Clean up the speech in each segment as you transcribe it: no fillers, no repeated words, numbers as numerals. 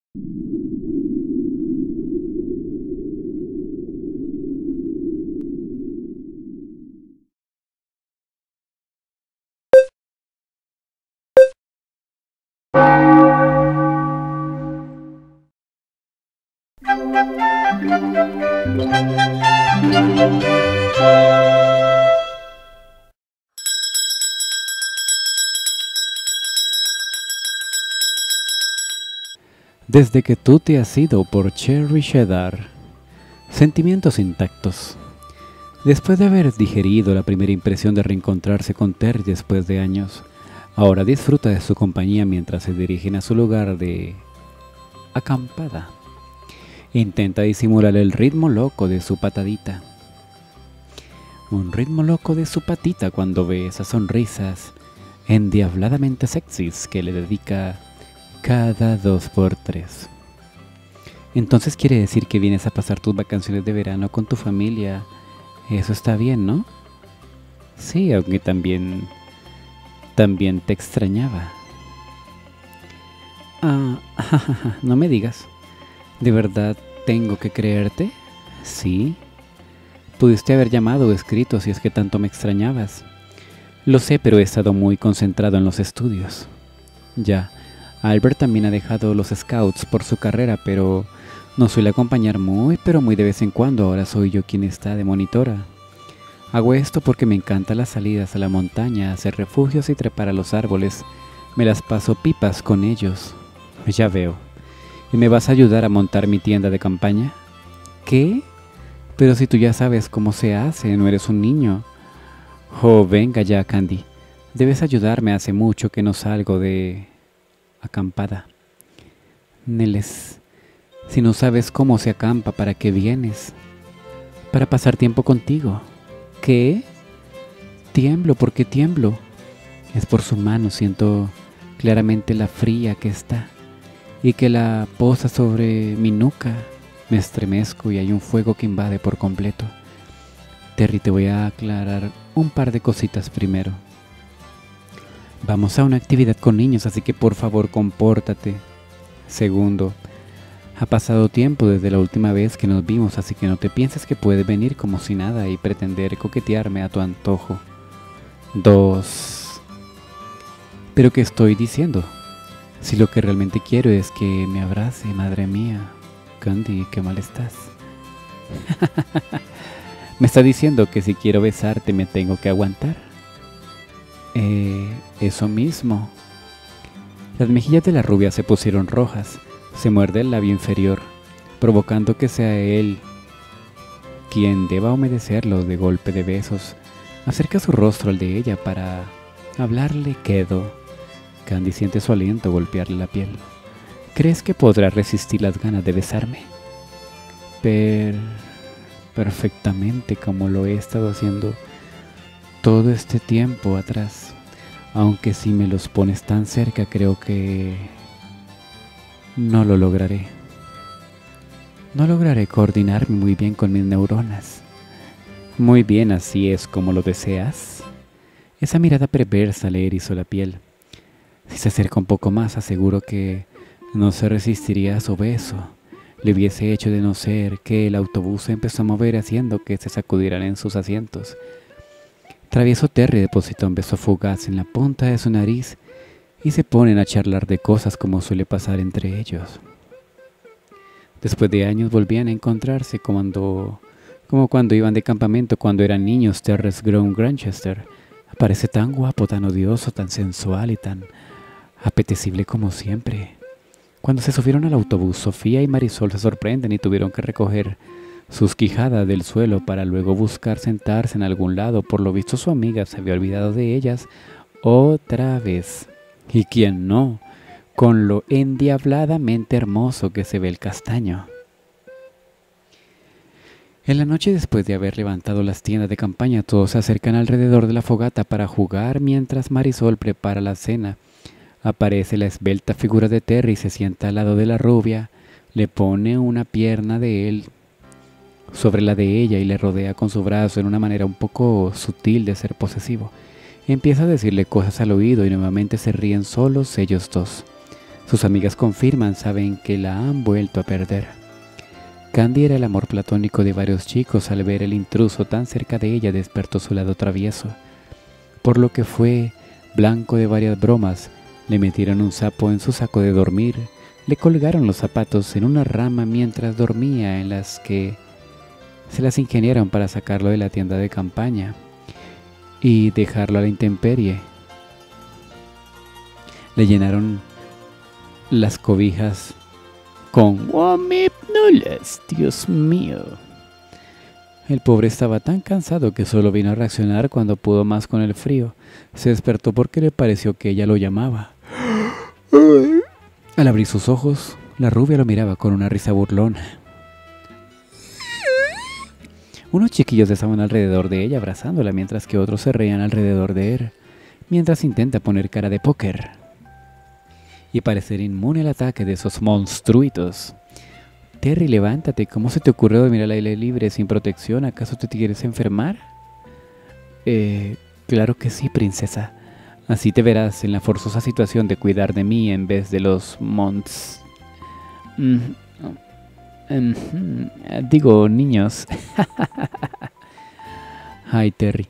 Desde que tú te has ido por Cherry Cheddar. Sentimientos intactos. Después de haber digerido la primera impresión de reencontrarse con Terry después de años, ahora disfruta de su compañía mientras se dirigen a su lugar de acampada. Intenta disimular el ritmo loco de su patadita. Un ritmo loco de su patita cuando ve esas sonrisas endiabladamente sexys que le dedica cada 2x3. Entonces quiere decir que vienes a pasar tus vacaciones de verano con tu familia. Eso está bien, ¿no? Sí, aunque también te extrañaba. No me digas. ¿De verdad tengo que creerte? Sí. Pudiste haber llamado o escrito si es que tanto me extrañabas. Lo sé, pero he estado muy concentrado en los estudios. Ya, Albert también ha dejado los scouts por su carrera, pero no suele acompañar pero muy de vez en cuando. Ahora soy yo quien está de monitora. Hago esto porque me encantan las salidas a la montaña, hacer refugios y trepar a los árboles. Me las paso pipas con ellos. Ya veo. ¿Y me vas a ayudar a montar mi tienda de campaña? ¿Qué? Pero si tú ya sabes cómo se hace, no eres un niño. Oh, venga ya, Candy. Debes ayudarme, hace mucho que no salgo de acampada. Neles, si no sabes cómo se acampa, ¿para qué vienes? Para pasar tiempo contigo. ¿Qué? Tiemblo, ¿por qué tiemblo? Es por su mano, siento claramente la fría que está y que la posa sobre mi nuca. Me estremezco y hay un fuego que invade por completo. Terry, te voy a aclarar un par de cositas primero. Vamos a una actividad con niños, así que por favor compórtate. Segundo, ha pasado tiempo desde la última vez que nos vimos, así que no te pienses que puedes venir como si nada y pretender coquetearme a tu antojo. 2. ¿Pero qué estoy diciendo? Si lo que realmente quiero es que me abrace, madre mía. Candy, qué mal estás. ¿Me está diciendo que si quiero besarte me tengo que aguantar? Eso mismo. Las mejillas de la rubia se pusieron rojas. Se muerde el labio inferior, provocando que sea él quien deba humedecerlo de golpe de besos. Acerca su rostro al de ella para hablarle quedo. Candy siente su aliento golpearle la piel. ¿Crees que podrá resistir las ganas de besarme? Perfectamente, como lo he estado haciendo todo este tiempo atrás. Aunque si me los pones tan cerca, creo que no lo lograré. No lograré coordinarme muy bien con mis neuronas. Muy bien, así es como lo deseas. Esa mirada perversa le erizó la piel. Si se acerca un poco más, aseguro que no se resistiría a su beso. Le hubiese hecho de no ser que el autobús se empezó a mover haciendo que se sacudieran en sus asientos. Travieso Terry depositó un beso fugaz en la punta de su nariz y se ponen a charlar de cosas como suele pasar entre ellos. Después de años volvían a encontrarse como cuando iban de campamento cuando eran niños. Terrence Grown Granchester aparece tan guapo, tan odioso, tan sensual y tan apetecible como siempre. Cuando se subieron al autobús, Sofía y Marisol se sorprenden y tuvieron que recoger sus quijadas del suelo para luego buscar sentarse en algún lado. Por lo visto su amiga se había olvidado de ellas otra vez. ¿Y quién no? Con lo endiabladamente hermoso que se ve el castaño. En la noche, después de haber levantado las tiendas de campaña, todos se acercan alrededor de la fogata para jugar mientras Marisol prepara la cena. Aparece la esbelta figura de Terry y se sienta al lado de la rubia, le pone una pierna de él sobre la de ella y le rodea con su brazo en una manera un poco sutil de ser posesivo. Empieza a decirle cosas al oído y nuevamente se ríen solos ellos dos. Sus amigas confirman, saben que la han vuelto a perder. Candy era el amor platónico de varios chicos. Al ver el intruso tan cerca de ella despertó su lado travieso, por lo que fue blanco de varias bromas. Le metieron un sapo en su saco de dormir, le colgaron los zapatos en una rama mientras dormía, en las que se las ingeniaron para sacarlo de la tienda de campaña y dejarlo a la intemperie. Le llenaron las cobijas con gomipnolas, Dios mío. El pobre estaba tan cansado que solo vino a reaccionar cuando pudo más con el frío. Se despertó porque le pareció que ella lo llamaba. Al abrir sus ojos, la rubia lo miraba con una risa burlona. Unos chiquillos estaban alrededor de ella abrazándola, mientras que otros se reían alrededor de él, mientras intenta poner cara de póker y parecer inmune al ataque de esos monstruitos. Terry, levántate. ¿Cómo se te ocurrió dormir al aire libre sin protección? ¿Acaso te quieres enfermar? Claro que sí, princesa. Así te verás en la forzosa situación de cuidar de mí en vez de los digo, niños. Ay, Terry.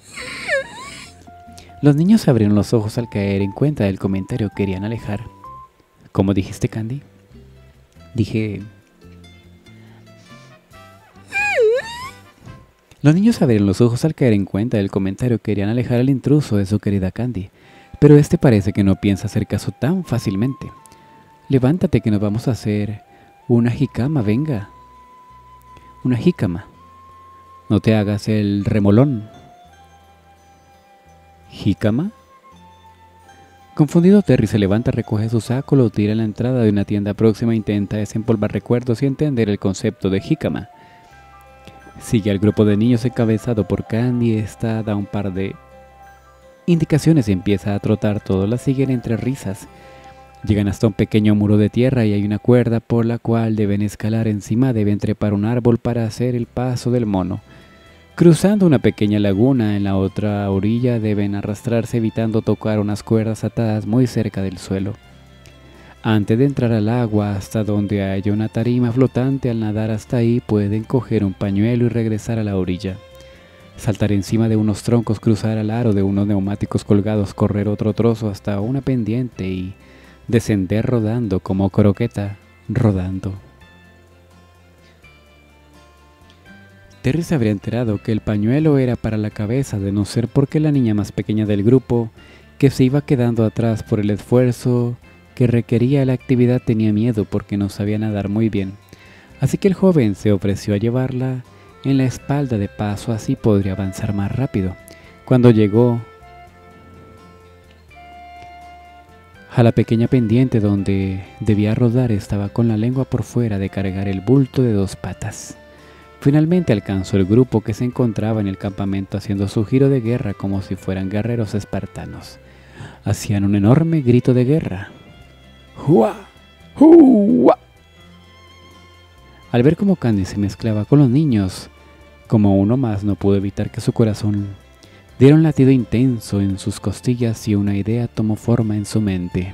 Los niños abrieron los ojos al caer en cuenta del comentario. Querían alejar. ¿Cómo dijiste, Candy? Dije... Los niños abrieron los ojos al caer en cuenta del comentario. Querían alejar al intruso de su querida Candy, pero este parece que no piensa hacer caso tan fácilmente. Levántate que nos vamos a hacer una jicama, venga. Una jícama. No te hagas el remolón. ¿Jícama? Confundido, Terry se levanta, recoge su saco, lo tira en la entrada de una tienda próxima e intenta desempolvar recuerdos y entender el concepto de jícama. Sigue al grupo de niños encabezado por Candy. Esta da un par de indicaciones y empieza a trotar. Todos la siguen entre risas. Llegan hasta un pequeño muro de tierra y hay una cuerda por la cual deben escalar. Encima deben trepar un árbol para hacer el paso del mono. Cruzando una pequeña laguna, en la otra orilla deben arrastrarse evitando tocar unas cuerdas atadas muy cerca del suelo. Antes de entrar al agua, hasta donde haya una tarima flotante, al nadar hasta ahí pueden coger un pañuelo y regresar a la orilla. Saltar encima de unos troncos, cruzar al aro de unos neumáticos colgados, correr otro trozo hasta una pendiente y descender rodando como croqueta, rodando. Terry se habría enterado que el pañuelo era para la cabeza, de no ser porque la niña más pequeña del grupo, que se iba quedando atrás por el esfuerzo que requería la actividad, tenía miedo porque no sabía nadar muy bien. Así que el joven se ofreció a llevarla en la espalda de paso, así podría avanzar más rápido. Cuando llegó a la pequeña pendiente donde debía rodar, estaba con la lengua por fuera de cargar el bulto de 2 patas. Finalmente alcanzó el grupo que se encontraba en el campamento haciendo su giro de guerra como si fueran guerreros espartanos. Hacían un enorme grito de guerra. ¡Hua! ¡Hua! Al ver cómo Candy se mezclaba con los niños, como uno más, no pudo evitar que su corazón diera un latido intenso en sus costillas y una idea tomó forma en su mente.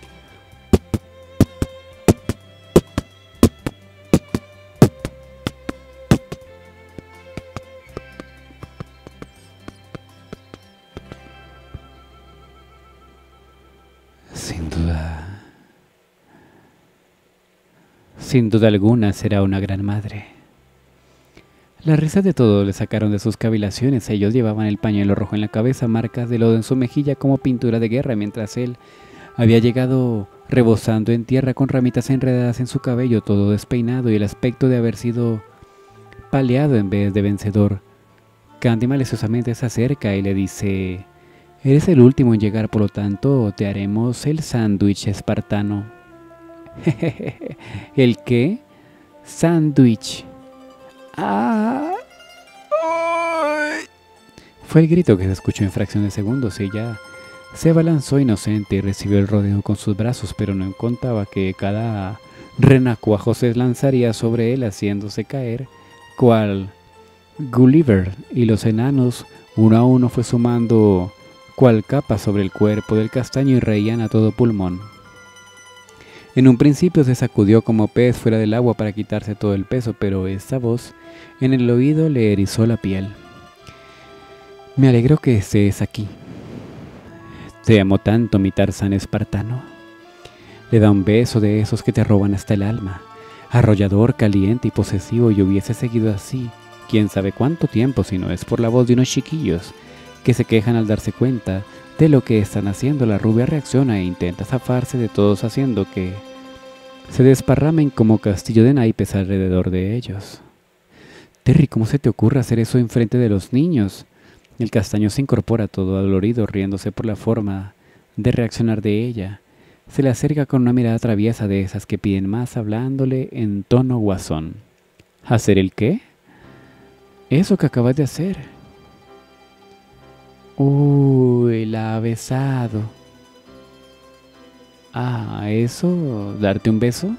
Sin duda alguna será una gran madre. Las risas de todos le sacaron de sus cavilaciones. Ellos llevaban el pañuelo rojo en la cabeza, marcas de lodo en su mejilla como pintura de guerra, mientras él había llegado rebosando en tierra con ramitas enredadas en su cabello, todo despeinado y el aspecto de haber sido paleado en vez de vencedor. Candy maliciosamente se acerca y le dice: «Eres el último en llegar, por lo tanto te haremos el sándwich espartano». ¿El qué? Sándwich. ¡Ah! ¡Ay! Fue el grito que se escuchó en fracción de segundos y ella se abalanzó inocente y recibió el rodeo con sus brazos, pero no contaba que cada renacuajo se lanzaría sobre él haciéndose caer cual Gulliver, y los enanos uno a uno fue sumando cual capa sobre el cuerpo del castaño y reían a todo pulmón. En un principio se sacudió como pez fuera del agua para quitarse todo el peso, pero esta voz en el oído le erizó la piel. Me alegro que estés aquí. Te amo tanto, mi Tarzán espartano. Le da un beso de esos que te roban hasta el alma, arrollador, caliente y posesivo, y hubiese seguido así, quién sabe cuánto tiempo, si no es por la voz de unos chiquillos que se quejan al darse cuenta de lo que están haciendo. La rubia reacciona e intenta zafarse de todos, haciendo que se desparramen como castillo de naipes alrededor de ellos. Terry, ¿cómo se te ocurre hacer eso enfrente de los niños? El castaño se incorpora todo adolorido, riéndose por la forma de reaccionar de ella. Se le acerca con una mirada traviesa de esas que piden más, hablándole en tono guasón. ¿Hacer el qué? Eso que acabas de hacer. Uy, la ha besado. Ah, ¿eso? ¿Darte un beso?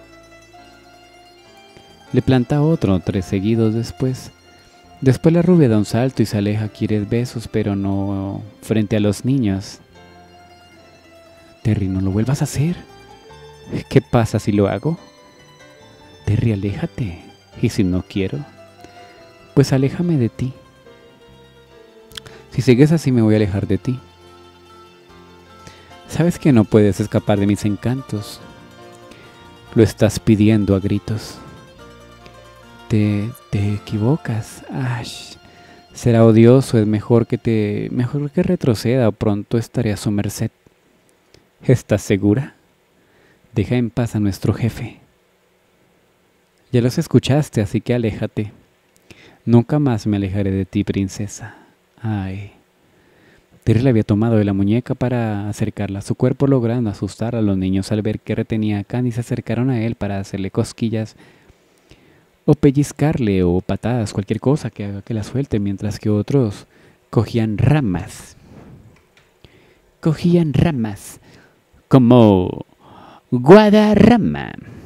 Le planta otro 3 seguidos después. Después la rubia da un salto y se aleja. Quiere besos, pero no frente a los niños. Terry, no lo vuelvas a hacer. ¿Qué pasa si lo hago? Terry, aléjate. ¿Y si no quiero? Pues aléjame de ti. Si sigues así me voy a alejar de ti. Sabes que no puedes escapar de mis encantos. Lo estás pidiendo a gritos. Te equivocas. Ash, será odioso. Es mejor que retroceda o pronto estaré a su merced. ¿Estás segura? Deja en paz a nuestro jefe. Ya los escuchaste, así que aléjate. Nunca más me alejaré de ti, princesa. Ay. Terry le había tomado de la muñeca para acercarla a su cuerpo, logrando asustar a los niños al ver que retenía a Candy. Se acercaron a él para hacerle cosquillas o pellizcarle o patadas, cualquier cosa que haga que la suelte, mientras que otros cogían ramas. Como Guadarrama.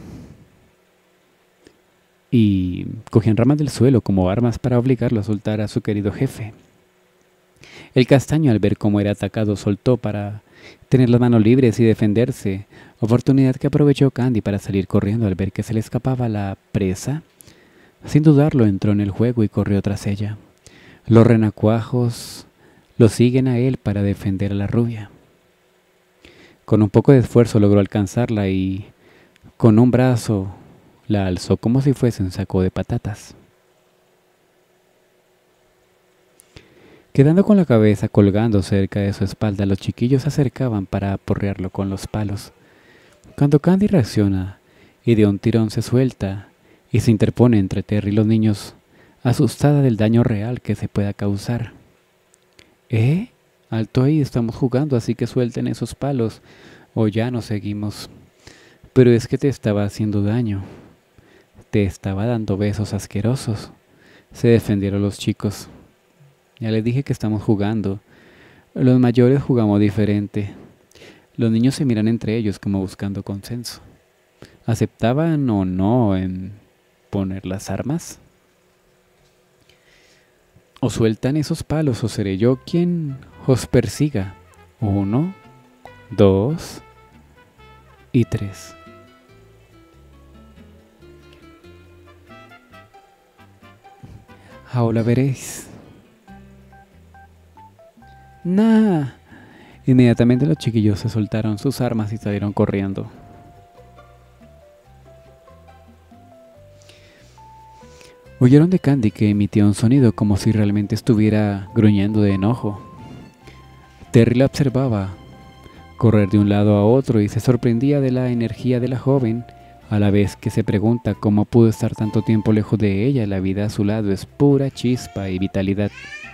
Y cogían ramas del suelo como armas para obligarlo a soltar a su querido jefe. El castaño, al ver cómo era atacado, soltó para tener las manos libres y defenderse, oportunidad que aprovechó Candy para salir corriendo al ver que se le escapaba la presa. Sin dudarlo, entró en el juego y corrió tras ella. Los renacuajos lo siguen a él para defender a la rubia. Con un poco de esfuerzo logró alcanzarla y con un brazo la alzó como si fuese un saco de patatas. Quedando con la cabeza colgando cerca de su espalda, los chiquillos se acercaban para aporrearlo con los palos. Cuando Candy reacciona y de un tirón se suelta y se interpone entre Terry y los niños, asustada del daño real que se pueda causar. Alto ahí, estamos jugando, así que suelten esos palos o ya no seguimos. Pero es que te estaba haciendo daño. Te estaba dando besos asquerosos. Se defendieron los chicos. Ya les dije que estamos jugando. Los mayores jugamos diferente. Los niños se miran entre ellos como buscando consenso. ¿Aceptaban o no en poner las armas? O sueltan esos palos o seré yo quien os persiga. 1, 2 y 3. Ahora veréis. ¡Nah! Inmediatamente los chiquillos se soltaron sus armas y salieron corriendo. Oyeron de Candy que emitía un sonido como si realmente estuviera gruñendo de enojo. Terry la observaba correr de un lado a otro y se sorprendía de la energía de la joven, a la vez que se pregunta cómo pudo estar tanto tiempo lejos de ella. La vida a su lado es pura chispa y vitalidad.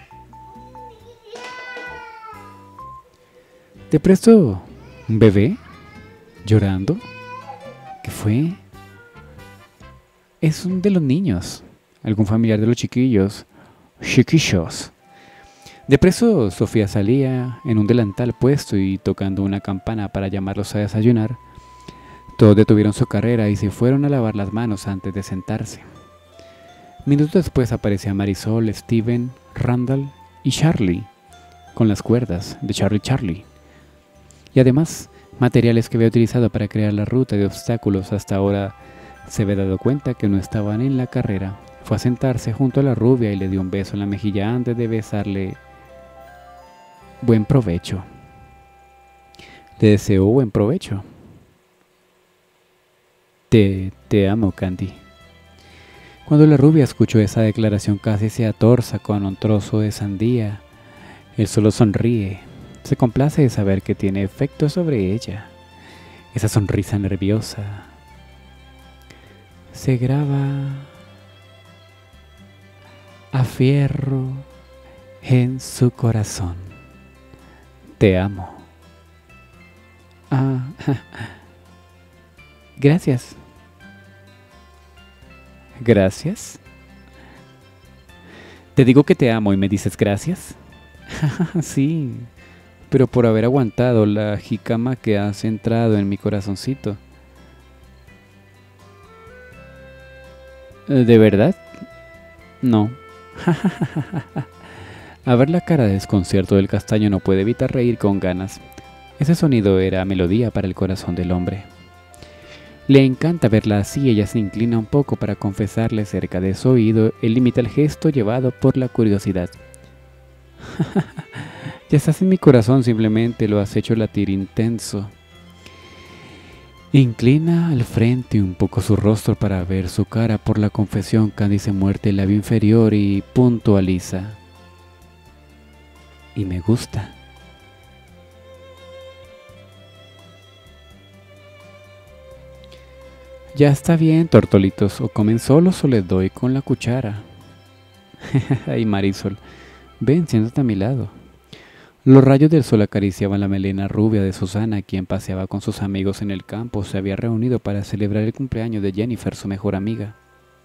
¿Te presto un bebé? ¿Llorando? ¿Qué fue? Es un de los niños. Algún familiar de los chiquillos. Chiquillos. De presto, Sofía salía en un delantal puesto y tocando una campana para llamarlos a desayunar. Todos detuvieron su carrera y se fueron a lavar las manos antes de sentarse. Minutos después aparecía Marisol, Steven, Randall y Charlie, con las cuerdas de Charlie. Y además materiales que había utilizado para crear la ruta de obstáculos. Hasta ahora se había dado cuenta que no estaban en la carrera. Fue a sentarse junto a la rubia y le dio un beso en la mejilla antes de besarle. Buen provecho. Le deseó buen provecho. Te amo, Candy. Cuando la rubia escuchó esa declaración casi se atorza con un trozo de sandía. Él solo sonríe. Se complace de saber que tiene efecto sobre ella. Esa sonrisa nerviosa se graba a fierro en su corazón. Te amo. Ah, gracias. ¿Gracias? Te digo que te amo y me dices gracias. Sí, pero por haber aguantado la jícama que has entrado en mi corazoncito. ¿De verdad? No. A ver la cara de desconcierto del castaño no puede evitar reír con ganas. Ese sonido era melodía para el corazón del hombre. Le encanta verla así. Ella se inclina un poco para confesarle cerca de su oído. Él imita el gesto llevado por la curiosidad. Ya estás en mi corazón, simplemente lo has hecho latir intenso. Inclina al frente un poco su rostro para ver su cara por la confesión. Candy se muerde el labio inferior y puntualiza. Y me gusta. Ya está bien, tortolitos, o comen solos o les doy con la cuchara. Ay, Marisol, ven, siéntate a mi lado. Los rayos del sol acariciaban la melena rubia de Susana, quien paseaba con sus amigos en el campo. Se había reunido para celebrar el cumpleaños de Jennifer, su mejor amiga.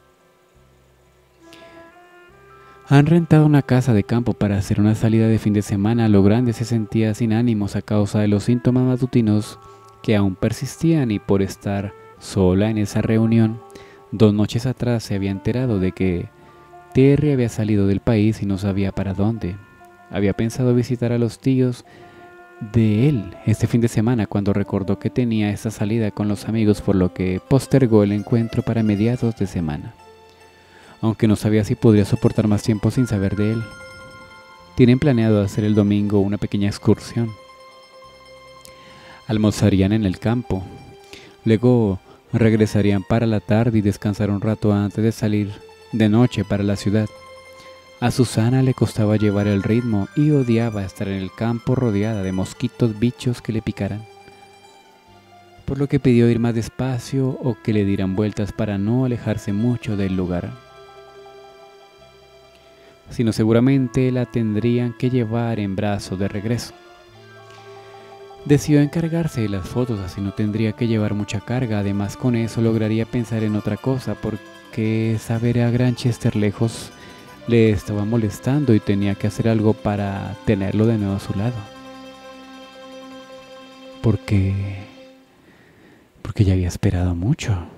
Han rentado una casa de campo para hacer una salida de fin de semana. Lo grande se sentía sin ánimos a causa de los síntomas matutinos que aún persistían y por estar sola en esa reunión. 2 noches atrás se había enterado de que Terry había salido del país y no sabía para dónde. Había pensado visitar a los tíos de él este fin de semana cuando recordó que tenía esa salida con los amigos, por lo que postergó el encuentro para mediados de semana. Aunque no sabía si podría soportar más tiempo sin saber de él. Tienen planeado hacer el domingo una pequeña excursión. Almorzarían en el campo. Luego regresarían para la tarde y descansar un rato antes de salir de noche para la ciudad. A Susana le costaba llevar el ritmo y odiaba estar en el campo rodeada de mosquitos, bichos que le picaran. Por lo que pidió ir más despacio o que le dieran vueltas para no alejarse mucho del lugar. Sino seguramente la tendrían que llevar en brazos de regreso. Decidió encargarse de las fotos, así no tendría que llevar mucha carga. Además, con eso lograría pensar en otra cosa, porque saber a Granchester lejos le estaba molestando y tenía que hacer algo para tenerlo de nuevo a su lado. Porque ya había esperado mucho.